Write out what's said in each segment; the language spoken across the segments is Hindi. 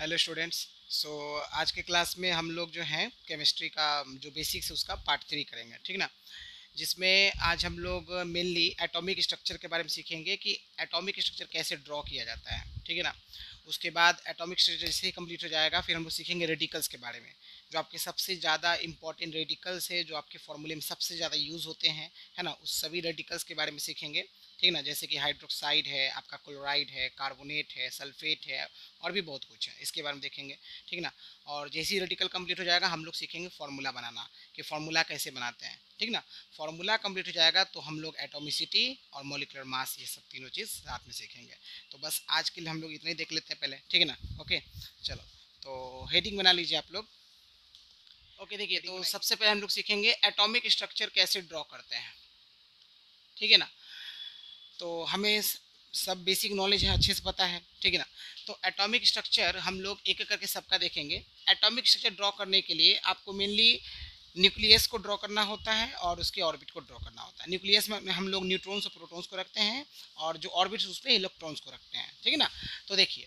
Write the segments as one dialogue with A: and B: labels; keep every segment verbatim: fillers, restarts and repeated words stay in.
A: Hello students. सो आज के क्लास में हम लोग जो हैं केमिस्ट्री का जो बेसिक्स है उसका पार्ट थ्री करेंगे, ठीक ना। जिसमें आज हम लोग मेनली एटॉमिक स्ट्रक्चर के बारे में सीखेंगे कि एटॉमिक स्ट्रक्चर कैसे ड्रॉ किया जाता है, ठीक है ना। उसके बाद एटॉमिक स्ट्रक्चर जैसे ही कंप्लीट हो जाएगा फिर हम लोग सीखेंगे रेडिकल्स के बारे में, जो आपके सबसे ज़्यादा इंपॉर्टेंट रेडिकल्स है, जो आपके फॉर्मूले में सबसे ज़्यादा यूज़ होते हैं, है ना। उस सभी रेडिकल्स के बारे में सीखेंगे, ठीक ना। जैसे कि हाइड्रोक्साइड है, आपका क्लोराइड है, कार्बोनेट है, सल्फेट है, और भी बहुत कुछ है, इसके बारे में देखेंगे, ठीक ना। और जैसे ही रेडिकल कंप्लीट हो जाएगा हम लोग सीखेंगे फार्मूला बनाना, कि फार्मूला कैसे बनाते हैं, ठीक ना। फार्मूला कंप्लीट हो जाएगा तो हम लोग एटॉमिसिटी और मॉलिक्यूलर मास ये सब तीनों चीज़ साथ में सीखेंगे। तो बस आज के लिए हम लोग इतना ही देख लेते हैं पहले, ठीक है ना। ओके, चलो तो हेडिंग बना लीजिए आप लोग। ओके, देखिए तो सबसे पहले हम लोग सीखेंगे एटॉमिक स्ट्रक्चर कैसे ड्रॉ करते हैं, ठीक है ना। तो हमें सब बेसिक नॉलेज है, अच्छे से पता है, ठीक है ना। तो एटॉमिक स्ट्रक्चर हम लोग एक एक करके सबका देखेंगे। एटॉमिक स्ट्रक्चर ड्रॉ करने के लिए आपको मेनली न्यूक्लियस को ड्रॉ करना होता है और उसके ऑर्बिट को ड्रॉ करना होता है। न्यूक्लियस में हम लोग न्यूट्रॉन्स और प्रोटॉन्स को रखते हैं और जो ऑर्बिट्स उस पर इलेक्ट्रॉन्स को रखते हैं, ठीक है ना। तो देखिए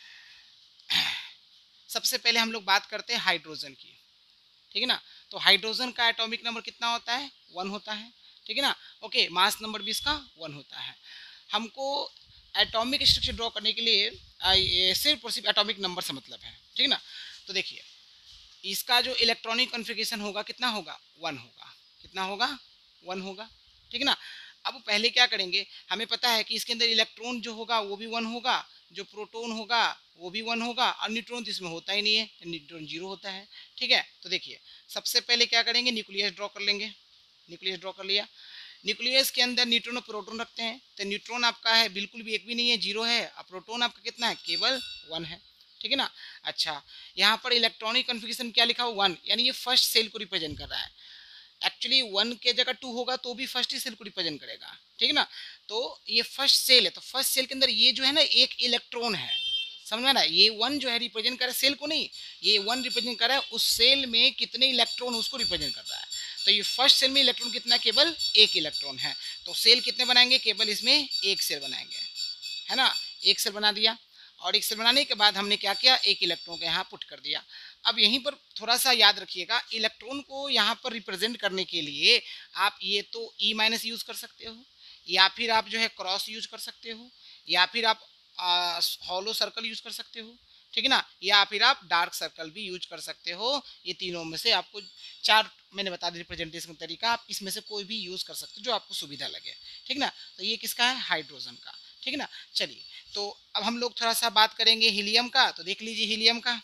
A: सबसे पहले हम लोग बात करते हैं हाइड्रोजन की, ठीक है ना। तो हाइड्रोजन का एटॉमिक नंबर कितना होता है? वन होता है, ठीक है ना। ओके, मास नंबर भी इसका वन होता है। हमको एटॉमिक स्ट्रक्चर ड्रॉ करने के लिए आ, ये सिर्फ और सिर्फ एटॉमिक नंबर से मतलब है, ठीक है ना। तो देखिए इसका जो इलेक्ट्रॉनिक कॉन्फ़िगरेशन होगा कितना होगा? वन होगा। कितना होगा? वन होगा, ठीक है ना। अब पहले क्या करेंगे, हमें पता है कि इसके अंदर इलेक्ट्रॉन जो होगा वो भी वन होगा, जो प्रोटॉन होगा वो भी वन होगा, और न्यूट्रॉन तो इसमें होता ही नहीं है, न्यूट्रॉन जीरो होता है, ठीक है। तो देखिए सबसे पहले क्या करेंगे, न्यूक्लियस ड्रॉ कर लेंगे। न्यूक्लियस ड्रॉ कर लिया। न्यूक्लियस के अंदर न्यूट्रॉन और प्रोटॉन रखते हैं, तो न्यूट्रॉन आपका है बिल्कुल भी एक भी नहीं है, जीरो है, और प्रोटॉन आपका कितना है? केवल वन है, ठीक है ना। अच्छा, यहाँ पर इलेक्ट्रॉनिक कॉन्फ़िगरेशन क्या लिखा हुआ? वन, यानी ये फर्स्ट सेल को रिप्रेजेंट कर रहा है। एक्चुअली वन के जगह टू होगा तो भी फर्स्ट ही सेल को रिप्रेजेंट करेगा, ठीक है ना। तो ये फर्स्ट सेल है, तो फर्स्ट सेल के अंदर ये जो है ना एक इलेक्ट्रॉन है, समझ में आ रहा है। ये वन जो है रिप्रेजेंट कर रहा है सेल को नहीं, ये वन रिप्रेजेंट कर रहा है उस सेल में कितने इलेक्ट्रॉन उसको रिप्रेजेंट कर रहा है। तो ये फर्स्ट सेल में इलेक्ट्रॉन कितना? केवल एक इलेक्ट्रॉन है। तो सेल कितने बनाएंगे? केवल इसमें एक सेल बनाएंगे, है ना। एक सेल बना दिया, और एक सेल बनाने के बाद हमने क्या किया, एक इलेक्ट्रॉन को यहाँ पुट कर दिया। अब यहीं पर थोड़ा सा याद रखिएगा, इलेक्ट्रॉन को यहाँ पर रिप्रेजेंट करने के लिए आप ये तो ई माइनस यूज़ कर सकते हो, या फिर आप जो है क्रॉस यूज कर सकते हो, या फिर आप हॉलो सर्कल यूज कर सकते हो, ठीक है ना, या फिर आप डार्क सर्कल भी यूज कर सकते हो। ये तीनों में से आपको चार मैंने बता दी रिप्रेजेंटेशन का तरीका, आप इसमें से कोई भी यूज कर सकते हो जो आपको सुविधा लगे, ठीक ना। तो ये किसका है? हाइड्रोजन का, ठीक है ना। चलिए तो अब हम लोग थोड़ा सा बात करेंगे हीलियम का। तो देख लीजिए हीलियम का,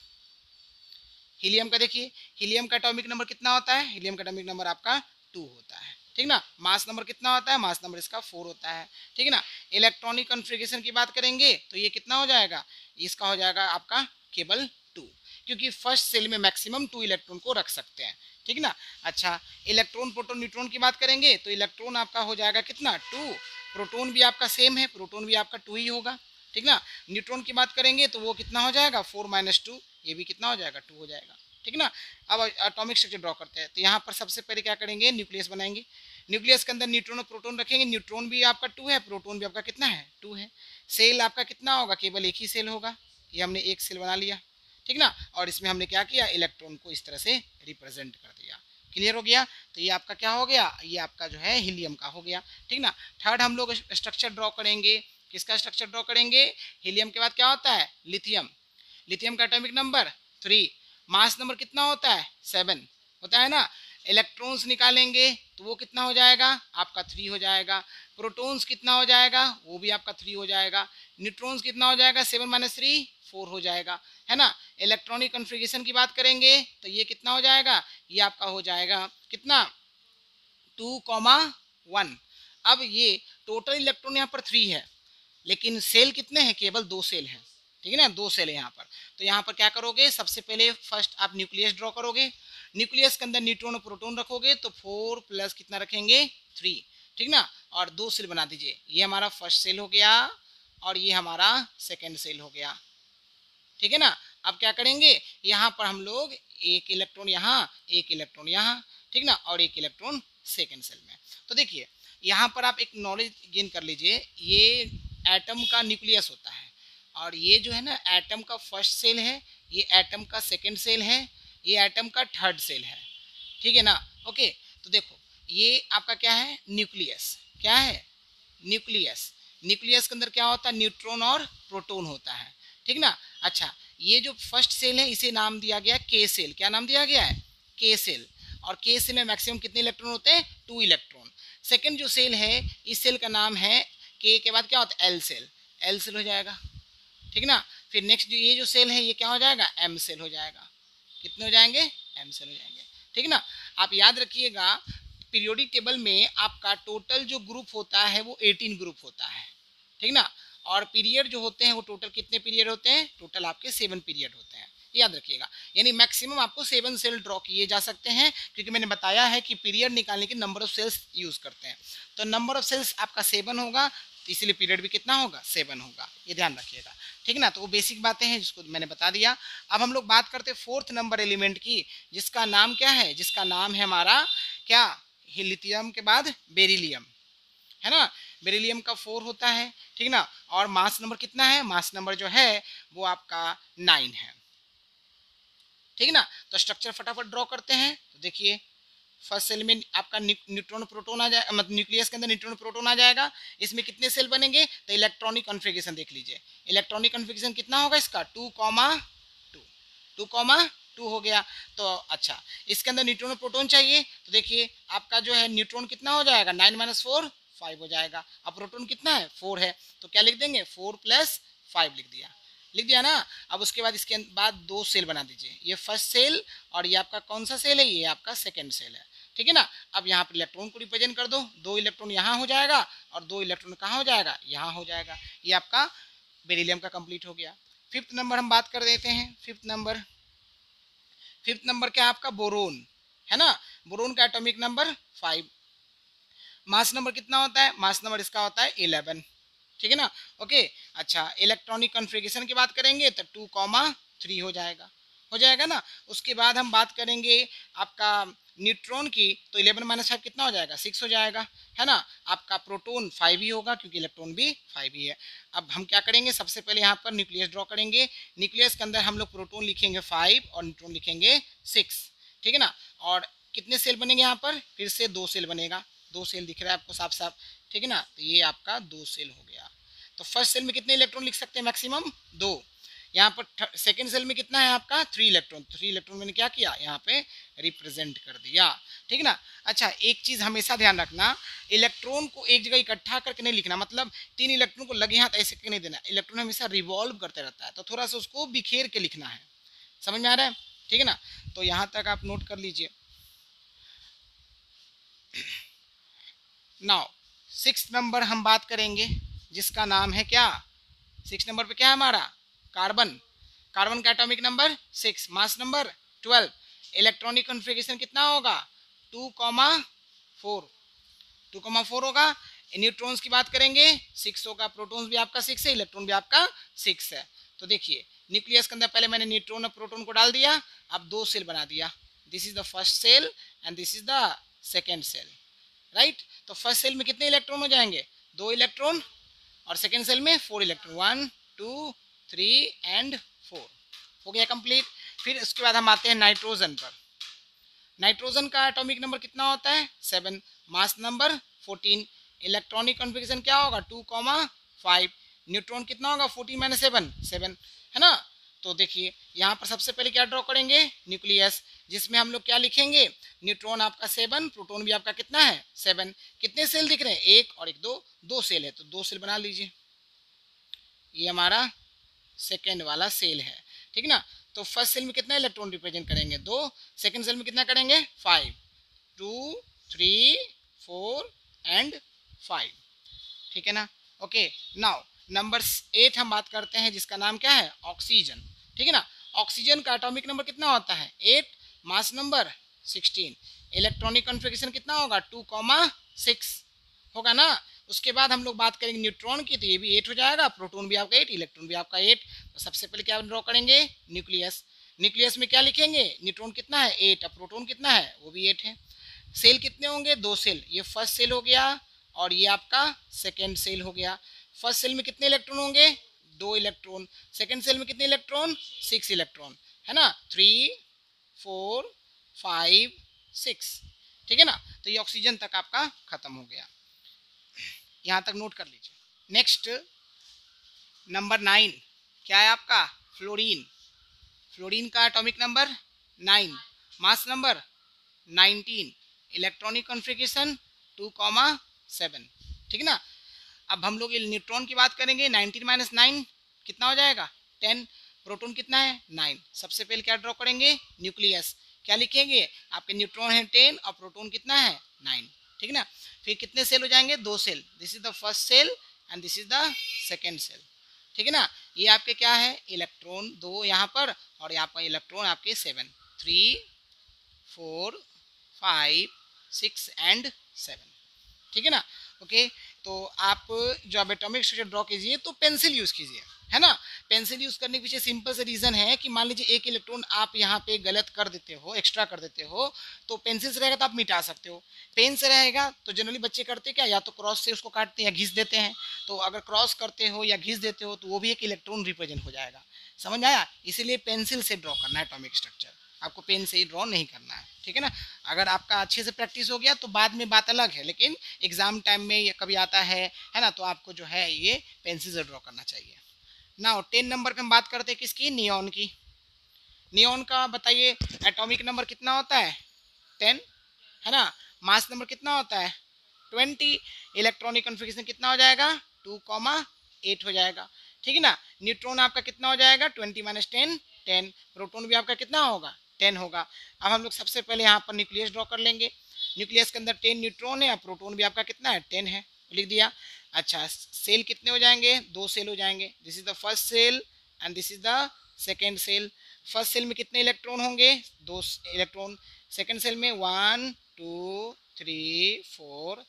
A: हीलियम का देखिए, हीलियम का एटॉमिक नंबर कितना होता है? हीलियम का एटॉमिक नंबर आपका टू होता है, ठीक ना। मास नंबर कितना होता है? मास नंबर इसका फोर होता है, ठीक है ना। इलेक्ट्रॉनिक कॉन्फ़िगरेशन की बात करेंगे तो ये कितना हो जाएगा? इसका हो जाएगा आपका केवल टू, क्योंकि फर्स्ट सेल में मैक्सिमम टू इलेक्ट्रॉन को रख सकते हैं, ठीक ना। अच्छा, इलेक्ट्रॉन प्रोटॉन न्यूट्रॉन की बात करेंगे तो इलेक्ट्रॉन आपका हो जाएगा कितना? टू। प्रोटॉन भी आपका सेम है, प्रोटॉन भी आपका टू ही होगा, ठीक ना। न्यूट्रॉन की बात करेंगे तो वो कितना हो जाएगा? फोर माइनस टू, ये भी कितना हो जाएगा? टू हो जाएगा, ठीक ना। अब एटॉमिक स्ट्रक्चर ड्रॉ करते हैं, तो यहाँ पर सबसे पहले क्या करेंगे, न्यूक्लियस बनाएंगे। न्यूक्लियस के अंदर न्यूट्रॉन और प्रोटॉन रखेंगे। न्यूट्रॉन भी आपका टू है, प्रोटॉन भी आपका कितना है? टू है। सेल आपका कितना होगा? केवल एक ही सेल होगा, ये हमने एक सेल बना लिया, ठीक ना। और इसमें हमने क्या किया, इलेक्ट्रॉन को इस तरह से रिप्रेजेंट कर दिया। क्लियर हो गया? तो ये आपका क्या हो गया? ये आपका जो है हीलियम का हो गया, ठीक ना। थर्ड हम लोग स्ट्रक्चर ड्रॉ करेंगे। किसका स्ट्रक्चर ड्रॉ करेंगे? हीलियम के बाद क्या होता है? लिथियम। लिथियम का atomic number three. Mass number कितना होता है? सेवन होता है ना। इलेक्ट्रॉन्स निकालेंगे तो वो कितना हो जाएगा? आपका थ्री हो जाएगा। प्रोटॉन्स कितना हो जाएगा? वो भी आपका थ्री हो जाएगा। न्यूट्रॉन्स कितना हो जाएगा? सेवन माइनस थ्री, फोर हो जाएगा, है ना। इलेक्ट्रॉनिक कॉन्फ़िगरेशन की बात करेंगे तो ये कितना हो जाएगा? ये आपका हो जाएगा कितना? Two comma one. अब ये टोटल इलेक्ट्रॉन यहाँ पर थ्री है, लेकिन सेल कितने हैं? केवल दो सेल हैं, ठीक है ना, दो सेल है यहाँ पर। तो यहाँ पर क्या करोगे, सबसे पहले फर्स्ट आप न्यूक्लियस ड्रॉ करोगे। न्यूक्लियस के अंदर न्यूट्रॉन और प्रोटॉन रखोगे तो फोर प्लस कितना रखेंगे? थ्री, ठीक ना। और दो सेल बना दीजिए, ये हमारा फर्स्ट सेल हो गया और ये हमारा सेकेंड सेल हो गया, ठीक है ना। अब क्या करेंगे, यहाँ पर हम लोग एक इलेक्ट्रॉन यहाँ, एक इलेक्ट्रॉन यहाँ, ठीक ना, और एक इलेक्ट्रॉन सेकेंड सेल में। तो देखिए यहाँ पर आप एक नॉलेज गेन कर लीजिए, ये एटम का न्यूक्लियस होता है, और ये जो है ना एटम का फर्स्ट सेल है, ये एटम का सेकेंड सेल है, ये एटम का थर्ड सेल है, ठीक है ना। ओके, तो देखो ये आपका क्या है, न्यूक्लियस। क्या है, न्यूक्लियस। न्यूक्लियस के अंदर क्या होता है, न्यूट्रॉन और प्रोटॉन होता है, ठीक ना। अच्छा, ये जो फर्स्ट सेल है इसे नाम दिया गया के सेल। क्या नाम दिया गया है, के सेल। और के सेल में मैक्सिमम कितने इलेक्ट्रॉन होते हैं, टू इलेक्ट्रॉन। सेकेंड जो सेल है इस सेल का नाम है, के के बाद क्या होता है, एल सेल। एल सेल हो जाएगा, ठीक ना। फिर नेक्स्ट जो ये जो सेल है ये क्या हो जाएगा, एम सेल हो जाएगा। कितने हो जाएंगे, एम सेल हो जाएंगे, ठीक ना। आप याद रखिएगा पीरियोडिक टेबल में आपका टोटल जो ग्रुप होता है वो एटीन ग्रुप होता है, ठीक ना। और पीरियड जो होते हैं वो टोटल कितने पीरियड होते हैं, टोटल आपके सेवन पीरियड होते हैं, याद रखिएगा। यानी मैक्सिमम आपको सेवन सेल ड्रॉ किए जा सकते हैं, क्योंकि मैंने बताया है कि पीरियड निकालने के नंबर ऑफ सेल्स यूज करते हैं। तो नंबर ऑफ सेल्स आपका सेवन होगा, तो इसलिए पीरियड भी कितना होगा, सेवन होगा, ये ध्यान रखिएगा, ठीक ना। तो वो बेसिक बातें हैं जिसको मैंने बता दिया। अब हम लोग बात करते हैं फोर्थ नंबर एलिमेंट की, जिसका नाम क्या है, जिसका नाम है हमारा क्या, लिथियम के बाद बेरिलियम, है ना। बेरिलियम का फोर होता है, ठीक ना। और मास नंबर कितना है, मास नंबर जो है वो आपका नाइन है, ठीक ना। तो स्ट्रक्चर फटाफट ड्रॉ करते हैं। तो देखिए फर्स्ट सेल में आपका न्यूट्रॉन प्रोटॉन आ जाएगा, मतलब न्यूक्लियस के अंदर न्यूट्रॉन प्रोटॉन आ जाएगा। इसमें कितने सेल बनेंगे, तो इलेक्ट्रॉनिक कॉन्फ़िगरेशन देख लीजिए। इलेक्ट्रॉनिक कॉन्फ़िगरेशन कितना होगा इसका, two comma two, two comma two हो गया। तो अच्छा, इसके अंदर न्यूट्रॉन प्रोटॉन चाहिए, तो देखिए आपका जो है न्यूट्रॉन कितना हो जाएगा, नाइन माइनस फोर फाइव हो जाएगा। अब प्रोटॉन कितना है, फोर है, तो क्या लिख देंगे, फोर प्लस फाइव लिख दिया, लिख दिया ना। अब उसके बाद इसके बाद दो सेल बना दीजिए, ये फर्स्ट सेल और ये आपका कौन सा सेल है, ये आपका सेकेंड सेल है, ठीक है ना। अब यहाँ पर इलेक्ट्रॉन को रिप्रेजेंट कर दो, दो इलेक्ट्रॉन यहाँ हो जाएगा और दो इलेक्ट्रॉन कहाँ हो जाएगा, यहाँ हो जाएगा। ये आपका बेरिलियम का कंप्लीट हो गया। फिफ्थ नंबर हम बात कर देते हैं। फिफ्थ नंबर फिफ्थ नंबर क्या है आपका, बोरोन, है ना। बोरोन का atomic number five. Mass number कितना होता है, मास नंबर इसका होता है इलेवन, ठीक है ना। ओके, अच्छा इलेक्ट्रॉनिक कॉन्फ़िगरेशन की बात करेंगे तो टू कॉमा थ्री हो जाएगा, हो जाएगा ना। उसके बाद हम बात करेंगे आपका न्यूट्रॉन की, तो इलेवन माइनस फाइव कितना हो जाएगा, सिक्स हो जाएगा, है ना। आपका प्रोटॉन फाइव ही होगा क्योंकि इलेक्ट्रॉन भी फाइव ही है। अब हम क्या करेंगे, सबसे पहले यहाँ पर न्यूक्लियस ड्रॉ करेंगे। न्यूक्लियस के अंदर हम लोग प्रोटॉन लिखेंगे फाइव और न्यूट्रॉन लिखेंगे सिक्स, ठीक है ना। और कितने सेल बनेंगे यहाँ पर, फिर से दो सेल बनेगा, दो सेल दिख रहा है आपको साफ साफ, ठीक है ना। तो ये आपका दो सेल हो गया। तो फर्स्ट सेल में कितने इलेक्ट्रॉन लिख सकते हैं, मैक्सिमम दो। यहाँ पर सेकेंड सेल में कितना है आपका, थ्री इलेक्ट्रॉन। थ्री इलेक्ट्रॉन मैंने क्या किया, यहाँ पे रिप्रेजेंट कर दिया, ठीक है ना। अच्छा, एक चीज हमेशा ध्यान रखना, इलेक्ट्रॉन को एक जगह इकट्ठा करके नहीं लिखना, मतलब तीन इलेक्ट्रॉन को लगे हाथ ऐसे करके नहीं देना। इलेक्ट्रॉन हमेशा रिवॉल्व करते रहता है, तो थोड़ा सा उसको बिखेर के लिखना है, समझ में आ रहा है, ठीक है ना। तो यहाँ तक आप नोट कर लीजिए। नाउ सिक्स नंबर हम बात करेंगे, जिसका नाम है क्या, सिक्स नंबर पे क्या है हमारा, कार्बन। कार्बन का atomic number six, mass number twelve. Electronic configuration कितना होगा, two comma four, two comma four होगा। न्यूट्रॉन्स की बात करेंगे, सिक्स होगा। प्रोटॉन्स भी आपका सिक्स है, इलेक्ट्रॉन भी आपका सिक्स है। तो देखिए न्यूक्लियस के अंदर पहले मैंने न्यूट्रॉन और प्रोटॉन को डाल दिया, अब दो सेल बना दिया। This is the first shell and this is the second shell, right. तो फर्स्ट सेल में कितने इलेक्ट्रॉन हो जाएंगे, दो इलेक्ट्रॉन, और सेकेंड सेल में four electron, one two three and four, हो गया कंप्लीट। फिर उसके बाद हम आते हैं नाइट्रोजन पर। नाइट्रोजन का एटॉमिक नंबर कितना होता है, seven, mass number fourteen. Electronic configuration क्या होगा, टू कॉमा फाइव। न्यूट्रॉन कितना होगा, फोर्टीन माइनस सेवन, सेवन, है ना। तो देखिए यहाँ पर सबसे पहले क्या ड्रॉ करेंगे, न्यूक्लियस, जिसमें हम लोग क्या लिखेंगे, न्यूट्रॉन आपका सेवन, प्रोटॉन भी आपका कितना है, सेवन। कितने सेल दिख रहे हैं, एक और एक, दो, दो सेल है, तो दो सेल बना लीजिए। ये हमारा सेकेंड वाला सेल है, ठीक ना। तो फर्स्ट सेल में कितना इलेक्ट्रॉन रिप्रेजेंट करेंगे, दो। सेकेंड सेल में कितना करेंगे, five, two, three, four and five, ठीक है ना। ओके, नाउ नंबर एट हम बात करते हैं, जिसका नाम क्या है, ऑक्सीजन, ठीक है ना। ऑक्सीजन का एटॉमिक नंबर कितना होता है, eight, mass number sixteen. Electronic configuration कितना होगा, टू कॉमा सिक्स होगा ना। उसके बाद हम लोग बात करेंगे न्यूट्रॉन की, तो ये भी एट हो जाएगा, प्रोटॉन भी आपका एट, इलेक्ट्रॉन भी आपका एट। तो सबसे पहले क्या ड्रॉ करेंगे, न्यूक्लियस। न्यूक्लियस में क्या लिखेंगे, न्यूट्रॉन कितना है, एट, और प्रोटॉन कितना है, वो भी एट है। सेल कितने होंगे, दो सेल, ये फर्स्ट सेल हो गया और ये आपका सेकेंड सेल हो गया। फर्स्ट सेल में कितने इलेक्ट्रॉन होंगे, दो इलेक्ट्रॉन, सेकेंड सेल में कितने इलेक्ट्रॉन, सिक्स इलेक्ट्रॉन, है ना, थ्री फोर फाइव सिक्स, ठीक है ना। तो ये ऑक्सीजन तक आपका खत्म हो गया, यहाँ तक नोट कर लीजिए। नेक्स्ट नंबर नाइन क्या है आपका, फ्लोरीन। फ्लोरीन का atomic number nine, mass number nineteen, electronic configuration two comma seven, ठीक है ना। अब हम लोग न्यूट्रॉन की बात करेंगे, नाइनटीन माइनस नाइन कितना हो जाएगा, टेन, प्रोटॉन कितना है, नाइन। सबसे पहले क्या ड्रॉ करेंगे, न्यूक्लियस, क्या लिखेंगे, आपके न्यूट्रॉन है टेन और प्रोटॉन कितना है, नाइन, ठीक है ना। फिर कितने सेल हो जाएंगे, दो shell, this is the first shell and this is the second shell, ठीक है ना। ये आपके क्या है, इलेक्ट्रॉन दो यहाँ पर और यहाँ पर इलेक्ट्रॉन आपके seven, three four five six and seven, ठीक है ना। ओके, तो आप जो अब एटॉमिक स्ट्रक्चर ड्रॉ कीजिए तो पेंसिल यूज़ कीजिए, है ना। पेंसिल यूज़ करने के पीछे सिंपल से रीज़न है कि मान लीजिए एक इलेक्ट्रॉन आप यहाँ पे गलत कर देते हो, एक्स्ट्रा कर देते हो, तो पेंसिल से रहेगा तो आप मिटा सकते हो। पेन से रहेगा तो जनरली बच्चे करते क्या, या तो क्रॉस से उसको काटते हैं या घिस देते हैं। तो अगर क्रॉस करते हो या घिस देते हो तो वो भी एक इलेक्ट्रॉन रिप्रेजेंट हो जाएगा, समझ आया। इसीलिए पेंसिल से ड्रॉ करना है एटॉमिक स्ट्रक्चर, आपको पेन से ही ड्रॉ नहीं करना है, ठीक है ना। अगर आपका अच्छे से प्रैक्टिस हो गया तो बाद में बात अलग है, लेकिन एग्जाम टाइम में ये कभी आता है है ना, तो आपको जो है ये पेंसिल से ड्रॉ करना चाहिए। ना टेन नंबर पे हम बात करते हैं किसकी, नियॉन की। नियॉन का बताइए एटॉमिक नंबर कितना होता है, टेन, है ना। मास नंबर कितना होता है, ट्वेंटी। इलेक्ट्रॉनिक कॉन्फ़िगरेशन कितना हो जाएगा, टू कॉमा एट हो जाएगा, ठीक है ना। न्यूट्रॉन आपका कितना हो जाएगा, twenty minus ten, ten. Proton भी आपका कितना होगा, टेन होगा। अब हम लोग सबसे पहले यहाँ पर न्यूक्लियस ड्रॉ कर लेंगे। न्यूक्लियस के अंदर टेन न्यूट्रॉन है और प्रोटॉन भी आपका कितना है, टेन है, लिख दिया। अच्छा, सेल कितने हो जाएंगे, दो सेल हो जाएंगे, this is the first shell and this is the second shell. First shell में कितने इलेक्ट्रॉन होंगे, दो इलेक्ट्रॉन। सेकेंड सेल में one two three four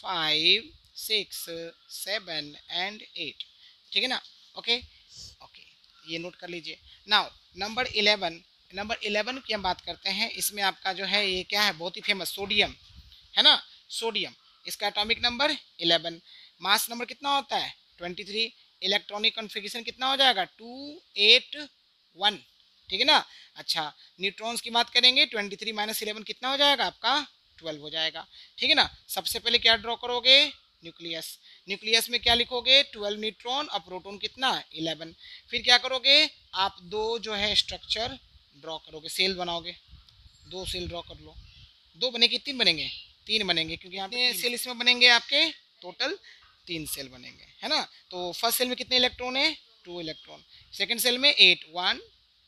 A: five six seven and eight, ठीक है ना। ओके ओके, ये नोट कर लीजिए। Now number eleven, number eleven की हम बात करते हैं। इसमें आपका जो है ये क्या है, बहुत ही फेमस, सोडियम, है ना, सोडियम। इसका atomic number eleven, mass number कितना होता है, ट्वेंटी थ्री। इलेक्ट्रॉनिक कॉन्फ़िगरेशन कितना हो जाएगा, टू एट वन, ठीक है ना। अच्छा, न्यूट्रॉन्स की बात करेंगे, ट्वेंटी थ्री माइनस इलेवन कितना हो जाएगा आपका, ट्वेल्व हो जाएगा, ठीक है ना। सबसे पहले क्या ड्रॉ करोगे, न्यूक्लियस। न्यूक्लियस में क्या लिखोगे, ट्वेल्व न्यूट्रॉन और प्रोटॉन कितना, इलेवन। फिर क्या करोगे, आप दो जो है स्ट्रक्चर ड्रॉ करोगे, सेल बनाओगे, दो सेल ड्रॉ कर लो। दो बनेगी, तीन बनेंगे, तीन बनेंगे, क्योंकि यहाँ पे सेल इसमें बनेंगे आपके, टोटल तीन सेल बनेंगे, है ना। तो फर्स्ट सेल में कितने इलेक्ट्रॉन है, टू इलेक्ट्रॉन। सेकेंड सेल में eight, one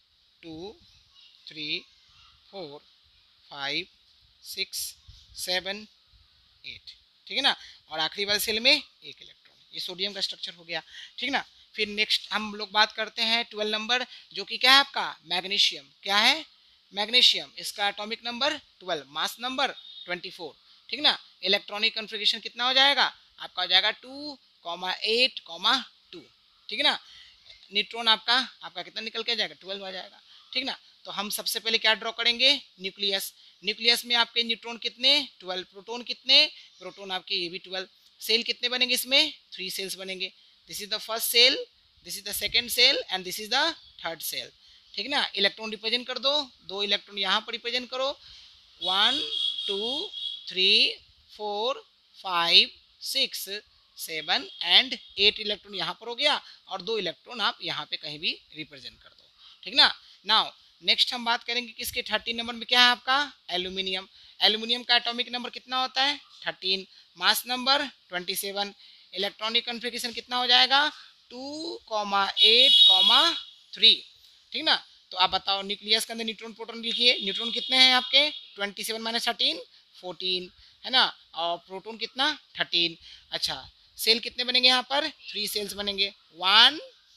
A: two three four five six seven eight, ठीक है ना। और आखिरी वाले सेल में एक इलेक्ट्रॉन। ये सोडियम का स्ट्रक्चर हो गया, ठीक है ना। फिर नेक्स्ट हम लोग बात करते हैं ट्वेल्व नंबर, जो कि क्या है आपका, मैग्नीशियम। क्या है, मैग्नीशियम। इसका atomic number twelve, mass number twenty four, ठीक है ना। इलेक्ट्रॉनिक कॉन्फ़िगरेशन कितना हो जाएगा आपका, हो जाएगा two comma eight comma two, ठीक है ना। न्यूट्रॉन आपका आपका कितना निकल के जाएगा, ट्वेल्व आ जाएगा, ठीक ना। तो हम सबसे पहले क्या ड्रॉ करेंगे, न्यूक्लियस। न्यूक्लियस में आपके न्यूट्रॉन कितने, ट्वेल्व। प्रोटॉन कितने, प्रोटॉन आपके ये भी ट्वेल्व। सेल कितने बनेंगे इसमें, थ्री सेल्स बनेंगे। This is the first shell, this is the second shell and this is the third shell, ठीक है ना। इलेक्ट्रॉन रिप्रेजेंट कर दो, दो इलेक्ट्रॉन यहाँ पर रिप्रेजेंट करो, one two three four five six seven and eight electron यहाँ पर हो गया, और दो इलेक्ट्रॉन आप यहाँ पे कहीं भी रिप्रेजेंट कर दो, ठीक ना। नाउ नेक्स्ट हम बात करेंगे किसके, थर्टीन नंबर में क्या है आपका, एल्यूमिनियम। एल्यूमिनियम का एटॉमिक नंबर कितना होता है, thirteen. Mass number twenty seven. Electronic configuration कितना हो जाएगा, two comma eight comma three, ठीक ना। तो आप बताओ, न्यूक्लियस के अंदर न्यूट्रॉन प्रोटॉन लिखिए। न्यूट्रॉन कितने हैं आपके, twenty seven minus thirteen, fourteen, है ना। और प्रोटॉन कितना, थर्टीन। अच्छा, सेल कितने बनेंगे यहाँ पर, थ्री सेल्स बनेंगे, one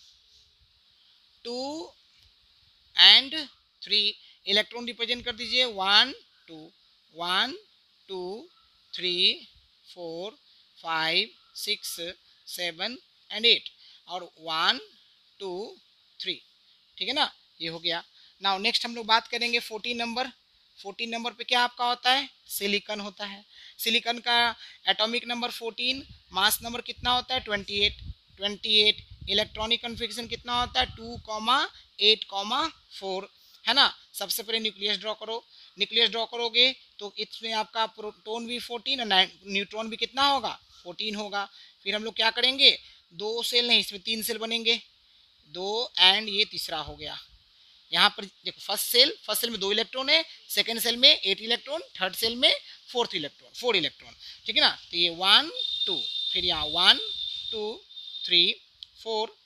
A: two and three. Electron represent कर दीजिए, one two, one two three four five six seven and eight, और वन टू थ्री, ठीक है ना। ये हो गया। नाउ नेक्स्ट हम लोग बात करेंगे फोर्टीन नंबर। फोर्टीन नंबर पे क्या आपका होता है, सिलिकॉन होता है। सिलिकॉन का atomic number fourteen, mass number कितना होता है, twenty eight. Twenty eight electronic configuration कितना होता है two comma eight comma four, है ना। सबसे पहले न्यूक्लियस ड्रॉ करो, न्यूक्लियस ड्रॉ करोगे तो इसमें आपका प्रोटॉन भी फोर्टीन और न्यूट्रॉन भी कितना होगा फोर्टीन होगा। फिर हम लोग क्या करेंगे, दो सेल नहीं इसमें तीन सेल बनेंगे, दो एंड ये तीसरा हो गया। यहाँ पर देखो फर्स्ट सेल, फर्स्ट सेल में दो इलेक्ट्रॉन है, सेकंड सेल में एट इलेक्ट्रॉन, थर्ड सेल में फोर्थ इलेक्ट्रॉन फोर इलेक्ट्रॉन, ठीक है ना। तो ये वन टू, फिर यहाँ one two three four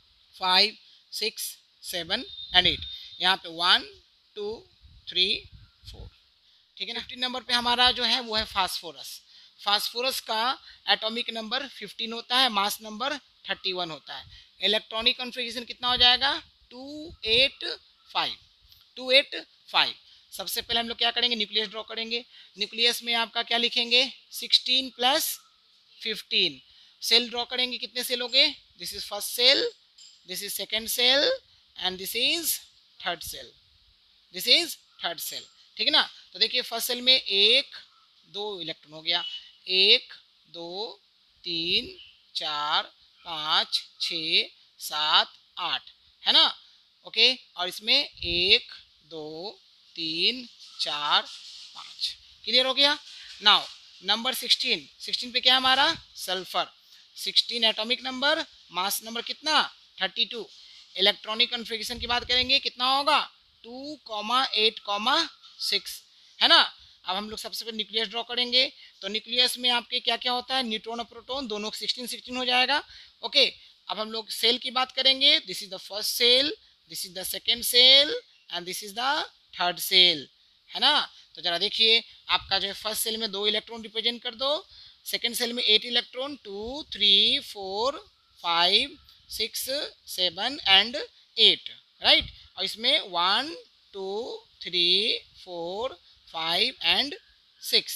A: five six seven and eight, यहाँ पे वन टू थ्री फोर, ठीक है ना। फिफ्टीन नंबर पे हमारा जो है वो है फास्फोरस। फास्फोरस का एटॉमिक नंबर फिफ्टीन होता है, मास नंबर थर्टी वन होता है। इलेक्ट्रॉनिक कॉन्फ़िगरेशन कितना हो जाएगा two eight five, two eight five. सबसे पहले हम लोग क्या करेंगे, न्यूक्लियस ड्रॉ करेंगे। न्यूक्लियस में आपका क्या लिखेंगे sixteen plus fifteen. Shell draw करेंगे, कितने सेल हो गए, this is first shell, this is second shell and this is third shell, this is third shell, ठीक है ना। तो देखिए फर्स्ट सेल में एक दो इलेक्ट्रॉन हो गया, एक दो तीन चार पाँच छ सात आठ, है ना, ओके। और इसमें एक दो तीन चार पाँच, क्लियर हो गया। नाउ नंबर सिक्सटीन, सिक्सटीन पे क्या है हमारा sulphur, sixteen atomic number, mass number कितना थर्टी टू। इलेक्ट्रॉनिक कॉन्फ़िगरेशन की बात करेंगे कितना होगा two comma eight comma six, है ना। अब हम लोग सबसे पहले न्यूक्लियस ड्रॉ करेंगे, तो न्यूक्लियस में आपके क्या क्या होता है, न्यूट्रॉन और प्रोटॉन दोनों सिक्सटीन सिक्सटीन हो जाएगा, ओके। अब हम लोग सेल की बात करेंगे, this is the first shell, this is the second shell and this is the third shell, है ना। तो जरा देखिए आपका जो है फर्स्ट सेल में दो इलेक्ट्रॉन रिप्रेजेंट कर दो, सेकेंड सेल में eight electron, two three four five six seven and eight, right. और इसमें one two three four five and six,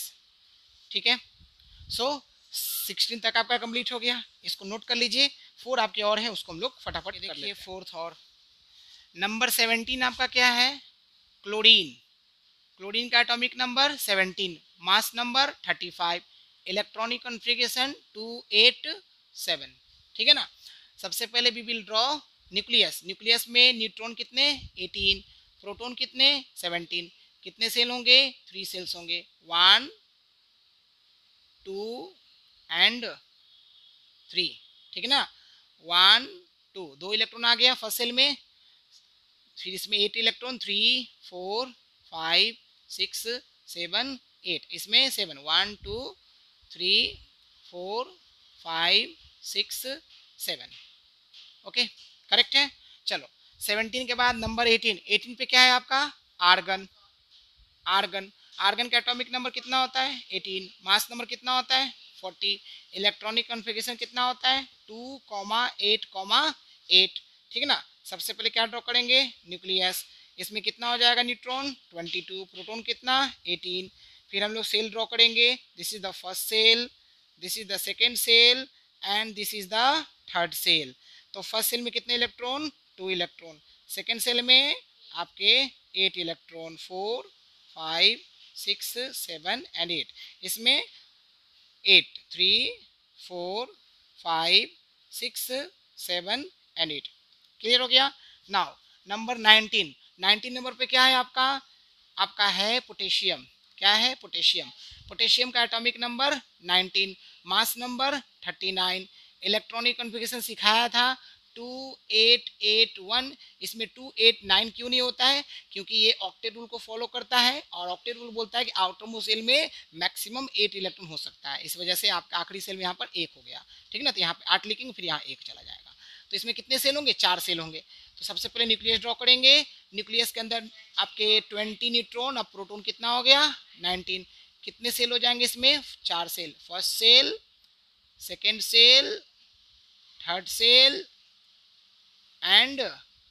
A: ठीक है। सो सिक्सटीन तक आपका कंप्लीट हो गया, इसको नोट कर लीजिए। फोर आपके और है, उसको हम लोग फटाफट देखिए। फोर्थ और नंबर सेवनटीन आपका क्या है क्लोरीन। क्लोरीन का atomic number seventeen, mass number thirty five, electronic configuration two eight seven, ठीक है ना। सबसे पहले we will draw nucleus. Nucleus में न्यूट्रॉन कितने एटीन, प्रोटॉन कितने सेवनटीन, कितने सेल होंगे थ्री सेल्स होंगे, वन टू एंड थ्री, ठीक है ना। वन टू, दो इलेक्ट्रॉन आ गया फर्स्ट सेल में, फिर इसमें eight electron, three four five six seven eight, इसमें seven, one two three four five six seven, okay correct है। चलो सेवनटीन के बाद नंबर एटीन, एटीन पे क्या है आपका आर्गन। आर्गन, आर्गन का एटॉमिक नंबर कितना होता है एटीन, मास नंबर कितना होता है फोर्टी, इलेक्ट्रॉनिक कॉन्फ़िगरेशन कितना होता है two comma eight comma eight, ठीक है ना। सबसे पहले क्या ड्रॉ करेंगे न्यूक्लियस, इसमें कितना हो जाएगा न्यूट्रॉन ट्वेंटी टू, प्रोटॉन कितना एटीन। फिर हम लोग सेल ड्रॉ करेंगे, this is the first shell, this is the second shell and this is the third shell. तो फर्स्ट सेल में कितने electron two electron, second shell में आपके eight electron, four five six seven and eight, इसमें eight, three four five six seven and eight, clear हो गया। Now number nineteen, nineteen number पे क्या है आपका, आपका है पोटेशियम। क्या है पोटेशियम, पोटेशियम का atomic number nineteen, mass number thirty nine, electronic configuration सिखाया था टू एट एट वन, इसमें टू एट नाइन क्यों नहीं होता है, क्योंकि ये ऑक्टेट रूल को फॉलो करता है और ऑक्टेट रूल बोलता है कि आउटरमोस्ट सेल में मैक्सिमम एट इलेक्ट्रॉन हो सकता है, इस वजह से आपका आखिरी सेल में यहाँ पर एक हो गया, ठीक है ना। तो यहाँ पे आठ लिखेंगे, फिर यहाँ एक चला जाएगा, तो इसमें कितने सेल होंगे चार सेल होंगे। तो सबसे पहले न्यूक्लियस ड्रॉ करेंगे, न्यूक्लियस के अंदर आपके ट्वेंटी न्यूट्रॉन, अब प्रोटॉन कितना हो गया नाइनटीन, कितने सेल हो जाएंगे इसमें चार shell, first shell second shell third shell and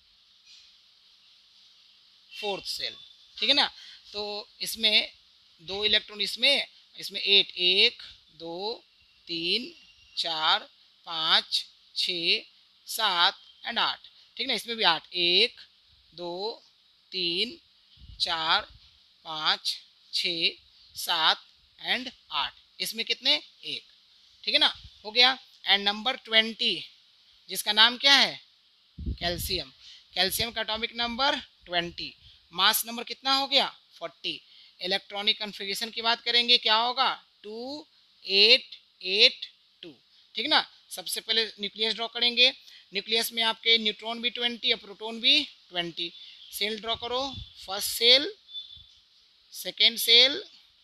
A: fourth shell, ठीक है ना। तो इसमें दो इलेक्ट्रॉन, इसमें इसमें एट, एक दो तीन चार पाँच छ सात एंड आठ, ठीक ना। इसमें भी आठ, एक दो तीन चार पाँच छ सात एंड आठ, इसमें कितने एक, ठीक है ना, हो गया। एंड नंबर ट्वेंटी, जिसका नाम क्या है, कैल्शियम। कैल्शियम का atomic number twenty, mass number कितना हो गया, फोर्टी। इलेक्ट्रॉनिक कन्फिगरेशन की बात करेंगे, क्या होगा, टू एट एट टू, ठीक ना। सबसे पहले न्यूक्लियस ड्रॉ करेंगे, न्यूक्लियस में आपके न्यूट्रॉन भी ट्वेंटी और प्रोटॉन भी ट्वेंटी। सेल ड्रॉ करो, first shell, second shell,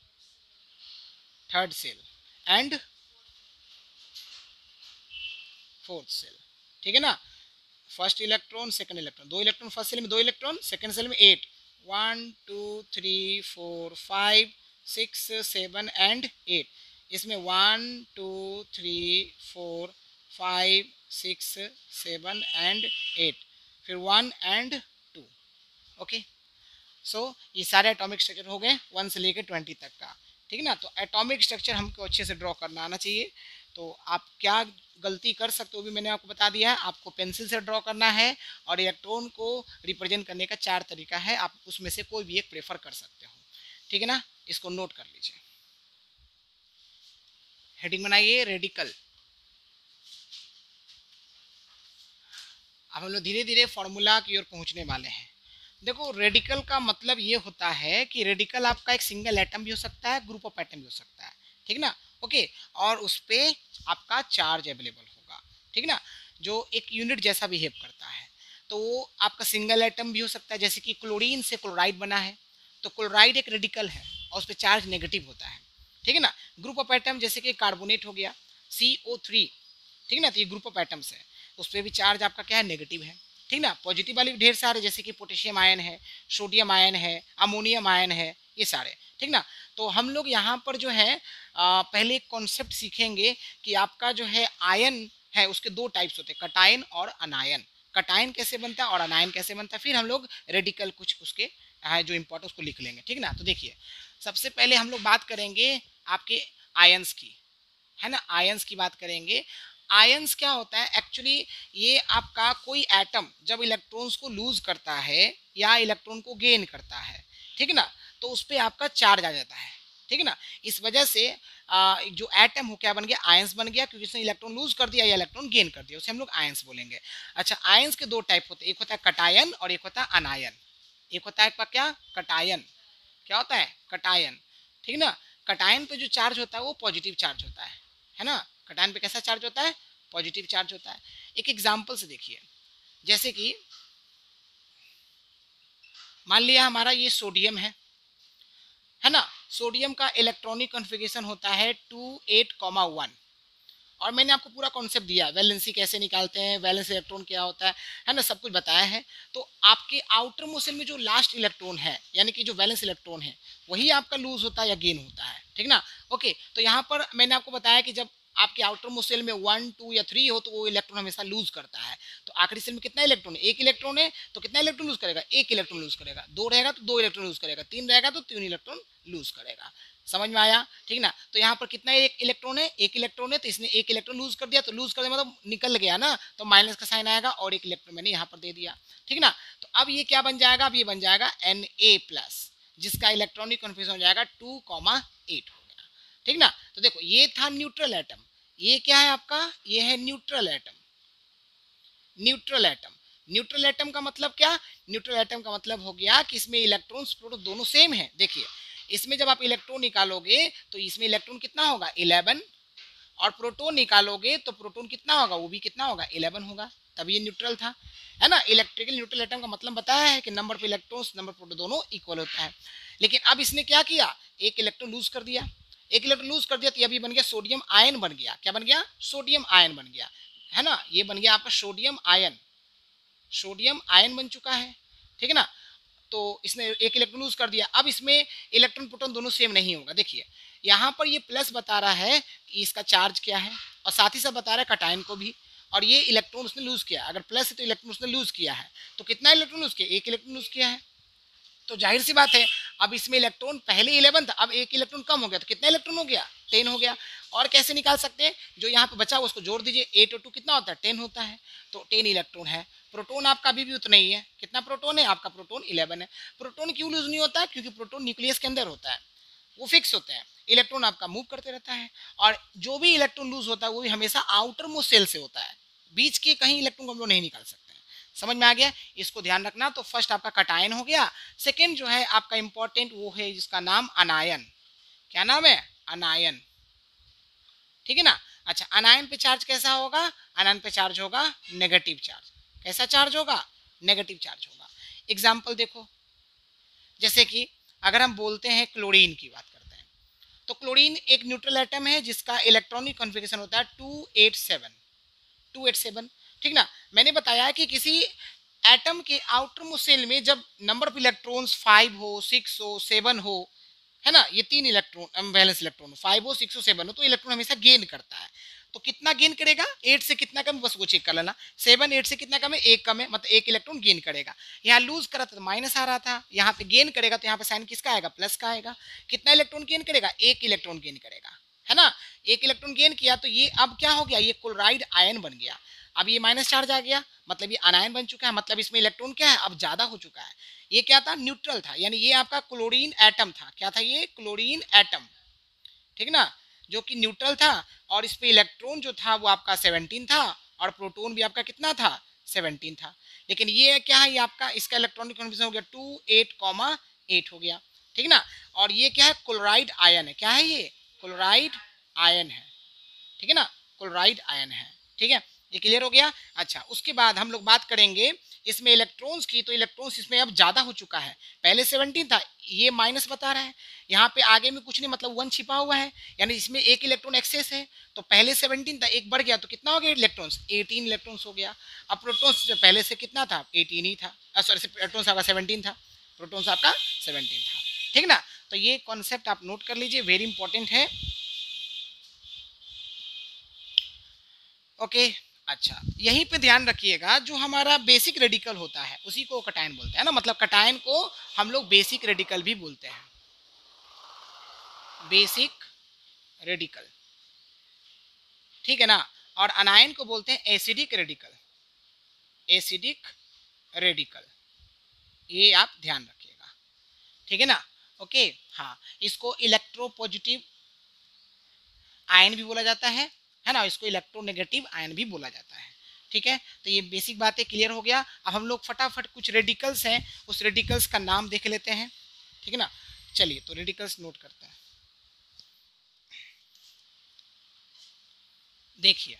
A: third shell and fourth shell, ठीक है ना। फर्स्ट इलेक्ट्रॉन, सेकंड इलेक्ट्रॉन, दो इलेक्ट्रॉन फर्स्ट सेल में, दो इलेक्ट्रॉन सेकंड सेल में, eight, one two three four five six seven and eight. इसमें one two three four five six seven and eight, फिर one and two. Okay, so ये सारे एटॉमिक स्ट्रक्चर हो गए वन से लेकर ट्वेंटी तक का, ठीक है ना। तो एटॉमिक स्ट्रक्चर हमको अच्छे से ड्रॉ करना आना चाहिए। तो आप क्या गलती कर सकते हो भी मैंने आपको बता दिया है, आपको पेंसिल से ड्रॉ करना है और इलेक्ट्रॉन को रिप्रेजेंट करने का चार तरीका है, आप उसमें से कोई भी एक प्रेफर कर सकते हो, ठीक है ना। इसको नोट कर लीजिए, हेडिंग बनाइए रेडिकल। अब हम लोग धीरे धीरे फॉर्मूला की ओर पहुंचने वाले हैं। देखो, रेडिकल का मतलब ये होता है कि रेडिकल आपका एक सिंगल एटम भी हो सकता है, ग्रुप ऑफ एटम भी हो सकता है, ठीक ना। ओके, और उस पर आपका चार्ज अवेलेबल होगा, ठीक ना, जो एक यूनिट जैसा बिहेव करता है। तो वो आपका सिंगल एटम भी हो सकता है, जैसे कि क्लोरीन से क्लोराइड बना है, तो क्लोराइड एक रेडिकल है और उस पर चार्ज नेगेटिव होता है, ठीक है ना। ग्रुप ऑफ एटम जैसे कि कार्बोनेट हो गया, सी ओ थ्री, ठीक ना, तो ये ग्रुप ऑफ एटम्स है, उस पर भी चार्ज आपका क्या है, नेगेटिव है, ठीक ना। पॉजिटिव वाले भी ढेर सारे, जैसे कि पोटेशियम आयन है, सोडियम आयन है, अमोनियम आयन है, ये सारे, ठीक ना। तो हम लोग यहाँ पर जो है आ, पहले एक कॉन्सेप्ट सीखेंगे कि आपका जो है आयन है उसके दो टाइप्स होते हैं, कटायन और अनायन। कटायन कैसे बनता है और अनायन कैसे बनता है, फिर हम लोग रेडिकल कुछ उसके है जो इंपॉर्टेंट उसको लिख लेंगे, ठीक ना। तो देखिए, सबसे पहले हम लोग बात करेंगे आपके आयंस की, है ना, आयंस की बात करेंगे। आयंस क्या होता है एक्चुअली, ये आपका कोई एटम जब इलेक्ट्रॉन्स को लूज करता है या इलेक्ट्रॉन को गेन करता है, ठीक है ना, तो उस पर आपका चार्ज आ जाता है, ठीक है ना। इस वजह से आ, जो एटम हो क्या बन गया, आयंस बन गया, क्योंकि उसने इलेक्ट्रॉन लूज कर दिया या इलेक्ट्रॉन गेन कर दिया, उसे हम लोग आयंस बोलेंगे। अच्छा, आयंस के दो टाइप होते हैं, एक होता है कटायन और एक होता है अनायन। एक होता है क्या, कटायन, क्या होता है, कटायन, ठीक ना। कटायन पे जो चार्ज होता है वो पॉजिटिव चार्ज होता है है ना। कटायन पे कैसा चार्ज होता है, पॉजिटिव चार्ज होता है। एक एग्जांपल से देखिए, जैसे कि मान लिया हमारा ये सोडियम है है ना। सोडियम का इलेक्ट्रॉनिक कॉन्फ़िगरेशन होता है टू एट कॉमा वन, और मैंने आपको पूरा कॉन्सेप्ट दिया, वैलेंसी कैसे निकालते हैं, वैलेंस इलेक्ट्रॉन क्या होता है है ना, सब कुछ बताया है। तो आपके आउटर मोशन में जो लास्ट इलेक्ट्रॉन है, यानी कि जो वैलेंस इलेक्ट्रॉन है, वही आपका लूज होता है या गेन होता है, ठीक ना। ओके, तो यहाँ पर मैंने आपको बताया कि जब आपके आउटर मोस्ट सेल में वन टू या थ्री हो तो वो इलेक्ट्रॉन हमेशा लूज करता है। तो आखिरी सेल में कितना इलेक्ट्रॉन है, एक इलेक्ट्रॉन है, तो कितना इलेक्ट्रॉन लूज करेगा, एक इलेक्ट्रॉन लूज करेगा। दो रहेगा तो दो इलेक्ट्रॉन लूज करेगा, तीन रहेगा तो तीन इलेक्ट्रॉन लूज करेगा। समझ में आया, ठीक ना। तो यहाँ पर कितना एक इलेक्ट्रॉन है, एक इलेक्ट्रॉन है, तो इसने एक इलेक्ट्रॉन लूज कर दिया, तो लूज कर दिया मतलब निकल गया ना, तो माइनस का साइन आएगा और एक इलेक्ट्रॉन मैंने यहाँ पर दे दिया, ठीक ना। तो अब ये क्या बन जाएगा, अब ये बन जाएगा एन ए प्लस, जिसका इलेक्ट्रॉनिक कन्फ्यूजन हो जाएगा टू कॉमा एट हो गया, ठीक ना। तो देखो, ये था न्यूट्रल एटम, ये क्या है आपका, ये है neutral atom. Neutral atom, neutral atom का मतलब क्या, न्यूट्रल एटम का मतलब हो गया कि इसमें इलेक्ट्रॉन्स प्रोटॉन दोनों सेम है। देखिए, इसमें जब आप इलेक्ट्रॉन निकालोगे तो इसमें इलेक्ट्रॉन कितना होगा, इलेवन, और प्रोटॉन निकालोगे तो प्रोटॉन कितना होगा, वो भी कितना होगा, इलेवन होगा, तभी ये न्यूट्रल था, है ना। इलेक्ट्रिकल न्यूट्रल एटम का मतलब बताया है कि नंबर पे इलेक्ट्रॉन्स नंबर प्रोटॉन दोनों इक्वल होता है। लेकिन अब इसने क्या किया, एक इलेक्ट्रॉन लूज कर दिया, एक इलेक्ट्रॉन लूज कर दिया, तो अभी बन गया सोडियम आयन बन गया, क्या बन गया, सोडियम आयन बन गया, है ना। ये बन गया आपका सोडियम आयन, सोडियम आयन बन चुका है, ठीक है ना। तो इसने एक इलेक्ट्रॉन लूज कर दिया, अब इसमें इलेक्ट्रॉन प्रोटॉन दोनों सेम नहीं होगा। देखिए, यहाँ पर ये प्लस बता रहा है कि इसका चार्ज क्या है, और साथ ही साथ बता रहा है कटायन को भी, और ये इलेक्ट्रॉन उसने लूज किया, अगर प्लस है तो इलेक्ट्रॉन उसने लूज किया है, तो कितना इलेक्ट्रॉन लूज किया, एक इलेक्ट्रॉन लूज किया है। तो जाहिर सी बात है, अब इसमें इलेक्ट्रॉन पहले इलेवन था, अब एक इलेक्ट्रॉन कम हो गया, तो कितना इलेक्ट्रॉन हो गया, टेन हो गया। और कैसे निकाल सकते हैं, जो यहाँ पे बचा उसको जोड़ दीजिए, एट और टू कितना होता है, टेन होता है, तो टेन इलेक्ट्रॉन है। प्रोटोन आपका अभी भी उतना ही है, कितना प्रोटोन है आपका, प्रोटोन इलेवन है। प्रोटोन क्यों लूज नहीं होता है, क्योंकि प्रोटोन न्यूक्लियस के अंदर होता है, वो फिक्स होते हैं, इलेक्ट्रॉन आपका मूव करते रहता है। और जो भी इलेक्ट्रॉन लूज होता है वो भी हमेशा आउटर मोस्ट सेल से होता है, बीच के कहीं इलेक्ट्रॉन को हम लोग नहीं निकाल सकते हैं। समझ में आ गया, इसको ध्यान रखना। तो फर्स्ट आपका कटायन हो गया। सेकेंड जो है आपका इंपॉर्टेंट वो है जिसका नाम अनायन। क्या नाम है? अनायन। ठीक है ना। अच्छा, अनायन पे चार्ज कैसा होगा? अनायन पे चार्ज होगा नेगेटिव चार्ज। कैसा चार्ज होगा? नेगेटिव चार्ज होगा। एग्जाम्पल देखो, जैसे कि अगर हम बोलते हैं क्लोरीन की बात करते हैं, तो क्लोरीन एक न्यूट्रल एटम है जिसका इलेक्ट्रॉनिक कॉन्फ़िगरेशन होता है two eight seven. Two eight seven, ठीक ना। मैंने बताया कि किसी एटम के आउटर मोस्ट सेल में जब नंबर ऑफ इलेक्ट्रॉन्स फाइव हो, सिक्स हो, सेवन हो, है ना, ये तीन इलेक्ट्रॉन वैलेंस इलेक्ट्रॉन फाइव हो, सिक्स हो, सेवन हो, तो इलेक्ट्रॉन हमेशा गेन करता है। तो कितना गेन करेगा? एट से कितना कम, बस वो चेक कर लेना। सेवन एट से कितना कम है? एक कम है, मतलब एक इलेक्ट्रॉन गेन करेगा। यहाँ लूज करा था तो माइनस आ रहा था, यहाँ पे गेन करेगा तो यहाँ पे साइन किसका आएगा? प्लस का आएगा। कितना इलेक्ट्रॉन गेन करेगा? एक इलेक्ट्रॉन गेन करेगा, है ना। एक इलेक्ट्रॉन गेन किया तो ये अब क्या हो गया? ये क्लोराइड आयन बन गया। अब ये माइनस चार्ज आ गया, मतलब ये अनायन बन चुका है, मतलब इसमें इलेक्ट्रॉन क्या है? अब ज्यादा हो चुका है। ये क्या था? न्यूट्रल था, यानी ये आपका क्लोरीन एटम था। क्या था ये? क्लोरीन एटम, ठीक ना, जो कि न्यूट्रल था। और इस पे इलेक्ट्रॉन जो था वो आपका सेवनटीन था, और प्रोटॉन भी आपका कितना था? सेवनटीन था। लेकिन ये क्या है? ये आपका इसका इलेक्ट्रॉनिक कॉन्फ़िगरेशन हो गया टू एट कॉमा एट हो गया, ठीक ना। और ये क्या है? क्लोराइड आयन है। क्या है ये? क्लोराइड आयन है, ठीक है ना, क्लोराइड आयन है। ठीक है, ये क्लियर हो गया। अच्छा, उसके बाद हम लोग बात करेंगे इसमें इलेक्ट्रॉन्स की। तो इलेक्ट्रॉन्स इसमें अब ज्यादा हो चुका है। पहले सेवनटीन था, ये माइनस बता रहा है। यहाँ पे आगे में कुछ नहीं, मतलब वन छिपा हुआ है, यानी इसमें एक इलेक्ट्रॉन एक्सेस है। तो पहले सेवनटीन था, एक बढ़ गया तो कितना हो गया? इलेक्ट्रॉन्स एटीन इलेक्ट्रॉन्स हो गया। अब प्रोटॉन्स पहले से कितना था? एटीन ही था। सॉरी, प्रोटॉन्स आपका सेवनटीन था, प्रोटॉन्स आपका सेवनटीन था, ठीक ना। तो ये कॉन्सेप्ट आप नोट कर लीजिए, वेरी इंपॉर्टेंट है। ओके okay, अच्छा, यहीं पे ध्यान रखिएगा, जो हमारा बेसिक रेडिकल होता है उसी को कटायन बोलते हैं ना, मतलब कटायन को हम लोग बेसिक रेडिकल भी बोलते हैं। बेसिक रेडिकल, ठीक है ना। और अनायन को बोलते हैं एसिडिक रेडिकल। एसिडिक रेडिकल, ये आप ध्यान रखिएगा, ठीक है ना। ओके okay, हाँ, इसको इलेक्ट्रोपॉजिटिव आयन भी बोला जाता है है ना, इसको इलेक्ट्रोनेगेटिव आयन भी बोला जाता है। ठीक है, तो ये बेसिक बातें क्लियर हो गया। अब हम लोग फटाफट कुछ रेडिकल्स हैं, उस रेडिकल्स का नाम देख लेते हैं, ठीक है ना। चलिए, तो रेडिकल्स नोट करते हैं। देखिए,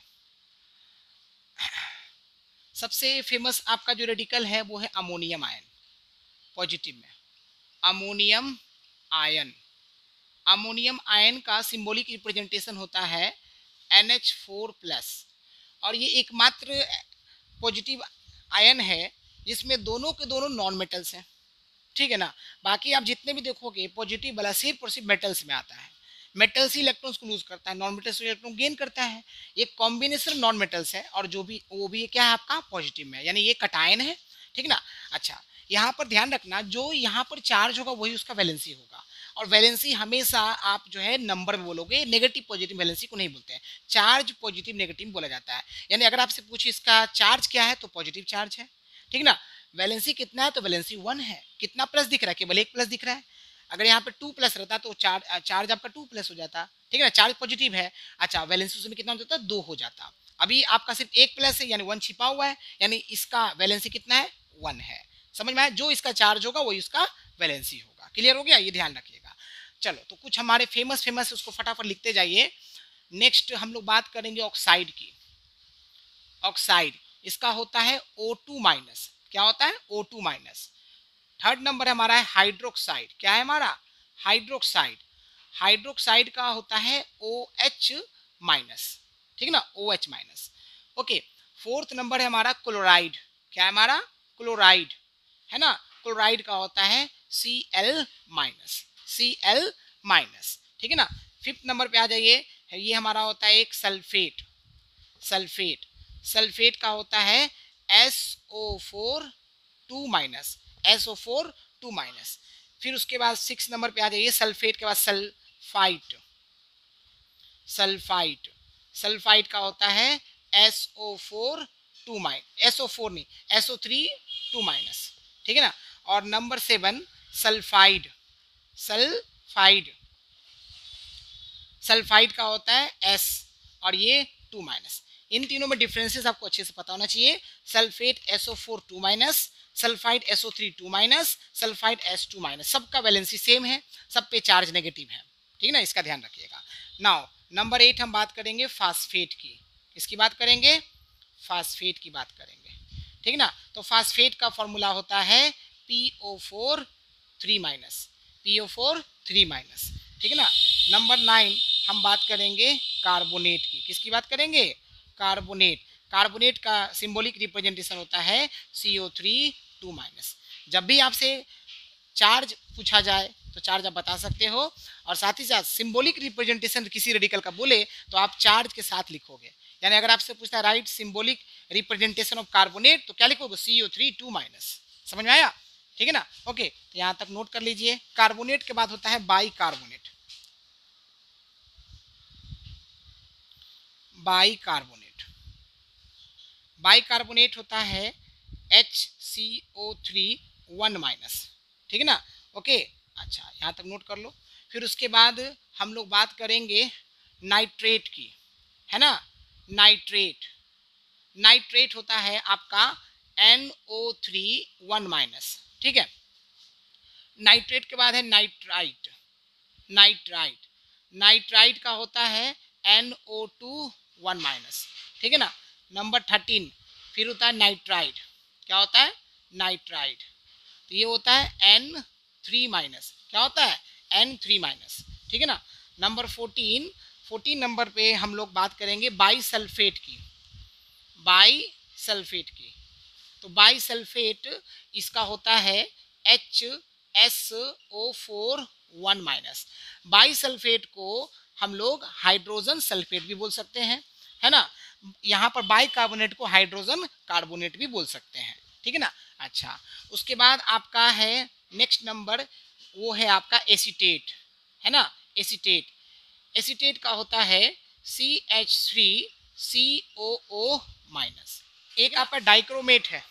A: सबसे फेमस आपका जो रेडिकल है वो है अमोनियम आयन। पॉजिटिव में अमोनियम आयन। अमोनियम आयन का सिंबॉलिक रिप्रेजेंटेशन होता है एन एच फोर प्लस, और ये एकमात्र पॉजिटिव आयन है जिसमें दोनों के दोनों नॉन मेटल्स हैं, ठीक है ना। बाकी आप जितने भी देखोगे पॉजिटिव वाला सिर्फ और सिर्फ मेटल्स में आता है। मेटल्स ही इलेक्ट्रॉन्स को लूज करता है, नॉन मेटल्स इलेक्ट्रॉन गेन करता है। ये कॉम्बिनेशन नॉन मेटल्स है, और जो भी वो भी क्या है आपका पॉजिटिव में, यानी ये कटायन है, ठीक ना। अच्छा, यहाँ पर ध्यान रखना, जो यहाँ पर चार्ज होगा वही उसका वैलेंसी होगा, और वैलेंसी हमेशा आप जो है नंबर में बोलोगे, नेगेटिव पॉजिटिव वैलेंसी को नहीं बोलते हैं, चार्ज पॉजिटिव नेगेटिव बोला जाता है। यानी अगर आपसे पूछे इसका चार्ज क्या है तो पॉजिटिव चार्ज है, ठीक ना। वैलेंसी कितना है तो वैलेंसी वन है। कितना प्लस दिख रहा है? केवल एक प्लस दिख रहा है। अगर यहाँ पे टू प्लस रहता तो चार्ज चार्ज आपका टू प्लस हो जाता, ठीक है ना, चार्ज पॉजिटिव है। अच्छा, वैलेंसी उसमें कितना हो जाता? दो हो जाता। अभी आपका सिर्फ एक प्लस है, यानी वन छिपा हुआ है, यानी इसका वैलेंसी कितना है? वन है। समझ में आया? जो इसका चार्ज होगा वही उसका वैलेंसी होगा। क्लियर हो गया? ये ध्यान रखिएगा। चलो, तो कुछ हमारे फेमस फेमस उसको फटाफट लिखते जाइए। नेक्स्ट हम लोग बात करेंगे ऑक्साइड की। ऑक्साइड, इसका होता है ओ टू माइनस। क्या होता है? O two minus. Third number हमारा है हाइड्रोक्साइड। क्या है हमारा? हाइड्रोक्साइड। हाइड्रोक्साइड का होता है ओ एच माइनस, ठीक है ना, O H minus. Okay, fourth number है हमारा क्लोराइड। क्या है हमारा? क्लोराइड, है ना। क्लोराइड का होता है C L minus. C L minus, ठीक है ना। फिफ्थ नंबर पे आ जाइए, ये हमारा होता है एक सल्फेट। सल्फेट सल्फेट का होता है S O four two minus. S O four two minus. फिर उसके बाद सिक्स नंबर पे आ जाइए, सल्फेट के बाद सल्फाइट। सल्फाइट सल्फाइट का होता है S O four two minus. S O four नहीं, S O three two minus, ठीक है ना। और number seven sulphide. Sulphide sulphide का होता है एस, और ये टू माइनस। इन तीनों में डिफरेंसेस आपको अच्छे से पता होना चाहिए। Sulphate S O four two minus, sulphide S O three two minus, sulphide S two minus, सबका वैलेंसी सेम है, सब पे चार्ज नेगेटिव है, ठीक है ना, इसका ध्यान रखिएगा। नाउ नंबर एट हम बात करेंगे फास्फेट की। किसकी बात करेंगे? फास्फेट की बात करेंगे, ठीक है ना। तो फास्फेट का फॉर्मूला होता है P O four three minus, P O four three minus, ठीक है ना। नंबर नाइन हम बात करेंगे कार्बोनेट की। किसकी बात करेंगे? कार्बोनेट। कार्बोनेट का सिंबॉलिक रिप्रेजेंटेशन होता है C O three two minus. जब भी आपसे चार्ज पूछा जाए तो चार्ज आप बता सकते हो, और साथ ही साथ सिंबॉलिक रिप्रेजेंटेशन किसी रेडिकल का बोले तो आप चार्ज के साथ लिखोगे। यानी अगर आपसे पूछता है write symbolic representation of carbonate, तो क्या लिखोगे? C O three two minus. समझ में आया? ठीक है ना। ओके, तो यहाँ तक नोट कर लीजिए। कार्बोनेट के बाद होता है bicarbonate. Bicarbonate bicarbonate होता है H C O three one minus, ठीक है ना। ओके, अच्छा यहाँ तक नोट कर लो। फिर उसके बाद हम लोग बात करेंगे नाइट्रेट की, है ना। नाइट्रेट नाइट्रेट होता है आपका N O three one minus, ठीक है। नाइट्रेट के बाद है नाइट्राइट। नाइट्राइट नाइट्राइट का होता है N O two one minus, ठीक है ना। नंबर थर्टीन फिर होता है नाइट्राइट। क्या होता है? नाइट्राइट। तो ये होता है एन थ्री माइनस। क्या होता है? एन थ्री माइनस, ठीक है ना। नंबर फोर्टीन फोर्टीन नंबर पे हम लोग बात करेंगे बाई सल्फेट की। बाई सल्फेट की तो बाई सल्फेट इसका होता है H S O four one minus. Bisulphate को हम लोग हाइड्रोजन सल्फेट भी बोल सकते हैं, है ना। यहाँ पर बाई कार्बोनेट को हाइड्रोजन कार्बोनेट भी बोल सकते हैं, ठीक है ना। अच्छा, उसके बाद आपका है नेक्स्ट नंबर, वो है आपका एसीटेट, है ना। एसीटेट एसीटेट का होता है C H three C O O minus. एक आपका डाइक्रोमेट है,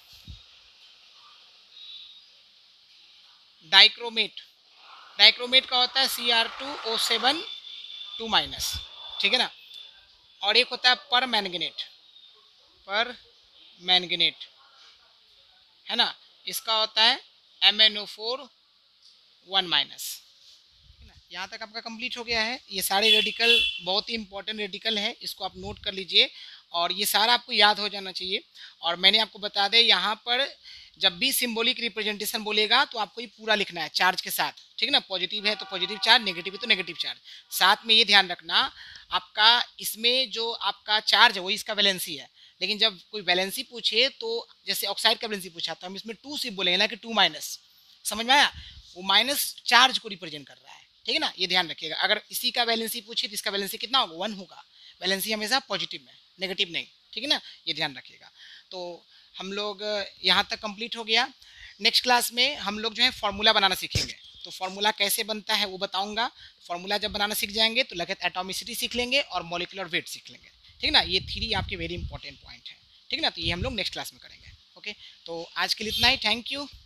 A: डाइक्रोमेट डाइक्रोमेट का होता है C R two O seven two minus, ठीक है ना। और एक होता है पर मैंगनेट पर मैंगनेट है ना, इसका होता है M N O four one minus. यहाँ तक आपका कंप्लीट हो गया है। ये सारे रेडिकल बहुत ही इंपॉर्टेंट रेडिकल है, इसको आप नोट कर लीजिए और ये सारा आपको याद हो जाना चाहिए। और मैंने आपको बता दें, यहाँ पर जब भी सिंबॉलिक रिप्रेजेंटेशन बोलेगा तो आपको ये पूरा लिखना है चार्ज के साथ, ठीक है ना। पॉजिटिव है तो पॉजिटिव चार्ज, नेगेटिव है तो नेगेटिव चार्ज। साथ में ये ध्यान रखना, आपका इसमें जो आपका चार्ज है वही इसका वैलेंसी है, लेकिन जब कोई वैलेंसी पूछे तो जैसे ऑक्साइड का वैलेंसी पूछा तो हम इसमें टू से बोलेंगे ना कि टू माइनस। समझ में आया? वो माइनस चार्ज को रिप्रेजेंट कर रहा है, ठीक है ना। ये ध्यान रखिएगा। अगर इसी का वैलेंसी पूछे तो इसका वैलेंसी कितना होगा? वन होगा। वैलेंसी हमेशा पॉजिटिव में, नेगेटिव नहीं, ठीक है ना। ये ध्यान रखिएगा। तो हम लोग यहाँ तक कंप्लीट हो गया। नेक्स्ट क्लास में हम लोग जो है फार्मूला बनाना सीखेंगे। तो फार्मूला कैसे बनता है वो बताऊंगा। फार्मूला जब बनाना सीख जाएंगे तो लगत एटॉमिसिटी सीख लेंगे और मॉलिक्यूलर वेट सीख लेंगे, ठीक है ना। ये थ्री आपके वेरी इंपॉर्टेंट पॉइंट है, ठीक है ना। तो ये हम लोग नेक्स्ट क्लास में करेंगे। ओके, तो आज के लिए इतना ही। Thank you.